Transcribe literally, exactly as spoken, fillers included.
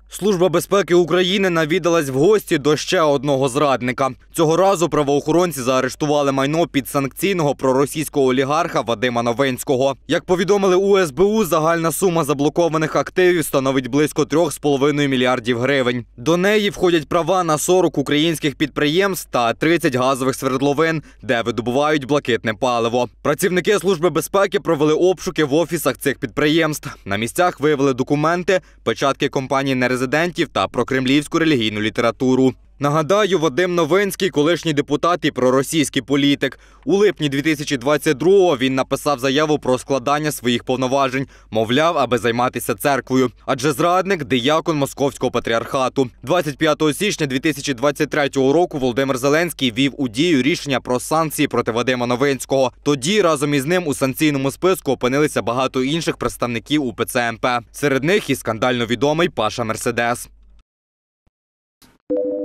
Служба безпеки України навідалась в гості до ще одного зрадника. Цього разу правоохоронці заарештували майно підсанкційного проросійського олігарха Вадима Новинського. Як повідомили у ес бе у, загальна сума заблокованих активів становить близько трьох з половиною мільярдів гривень. До неї входять права на сорок українських підприємств та тридцять газових свердловин, де видобувають блакитне паливо. Працівники Служби безпеки провели обшуки в офісах цих підприємств. На місцях виявили документи, печатки компаній нерезидентів та прокремлівську релігійну літературу. Нагадаю, Вадим Новинський – колишній депутат і проросійський політик. У липні дві тисячі двадцять другого він написав заяву про складання своїх повноважень, мовляв, аби займатися церквою. Адже зрадник – диякон Московського патріархату. двадцять п'ятого січня дві тисячі двадцять третього року Володимир Зеленський ввів у дію рішення про санкції проти Вадима Новинського. Тоді разом із ним у санкційному списку опинилися багато інших представників у пе це ем пе. Серед них і скандально відомий Паша Мерседес.